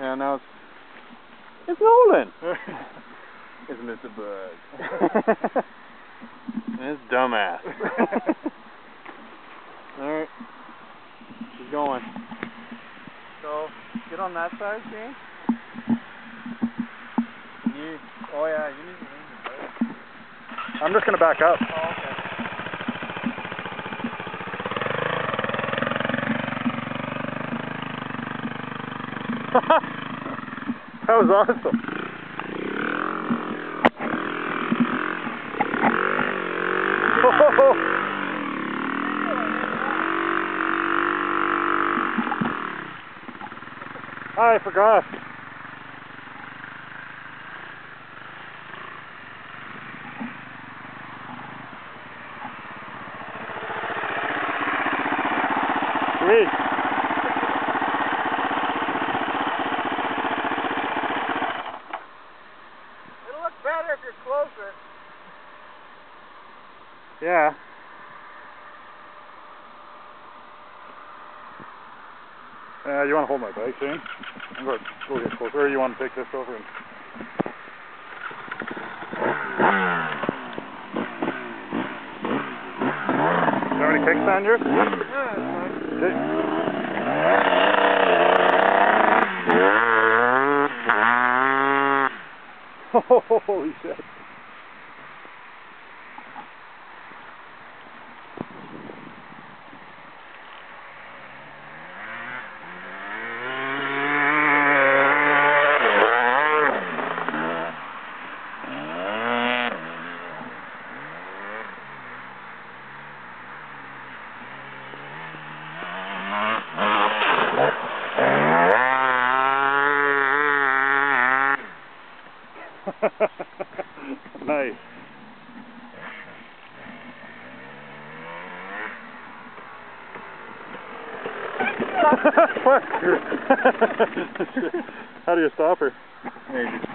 Yeah, now it's Nolan. Isn't it the bug? This dumbass. Alright. Keep going. So, get on that side, Shane. Oh yeah, you need to lean the brake. I'm just going to back up. Oh, okay. That was awesome. I forgot. Sweet. It'll look better if you're closer. Yeah. You want to hold my bike, Shane? I'm going to go get closer, or you want to take this over and... Do you have any kicks on yours? Yeah, that's fine. Okay. Holy shit. Nice. What? How do you stop her? There you go.